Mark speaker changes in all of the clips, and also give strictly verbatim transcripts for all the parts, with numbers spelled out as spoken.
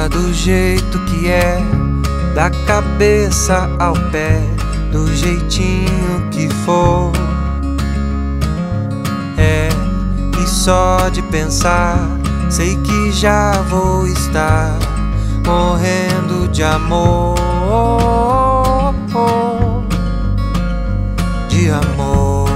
Speaker 1: gosta do jeito que é, da cabeça ao pé, do jeitinho que for. É, e só de pensar, sei que já vou estar morrendo de amor, de amor.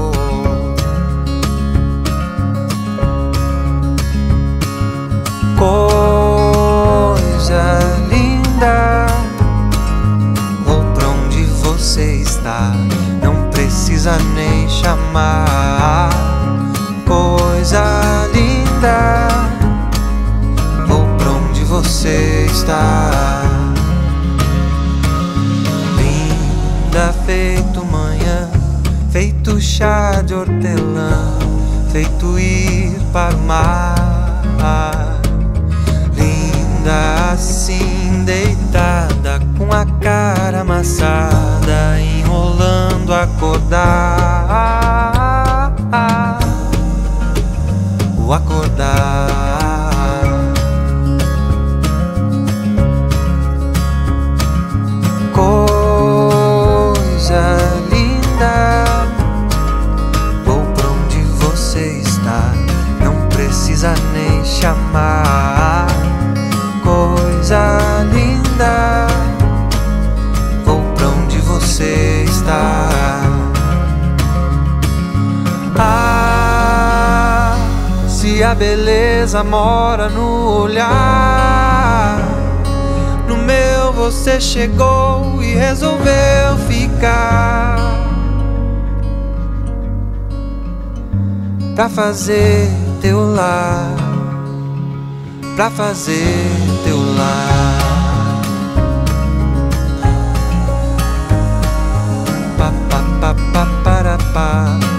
Speaker 1: Coisa linda, vou pra onde você está, não precisa nem chamar. Coisa linda, vou pra onde você está. Linda feito manhã, feito chá de hortelã, feito ir para o mar. Linda assim, deitada, com a cara amassada, enrolando acordar, o acordar. Coisa linda, vou pra onde você está, não precisa nem chamar. Coisa linda, vou pra onde você está. Ah, se a beleza mora no olhar, no meu você chegou e resolveu ficar, pra fazer teu lar, pra fazer teu lar. Pa pa pa pa para pa.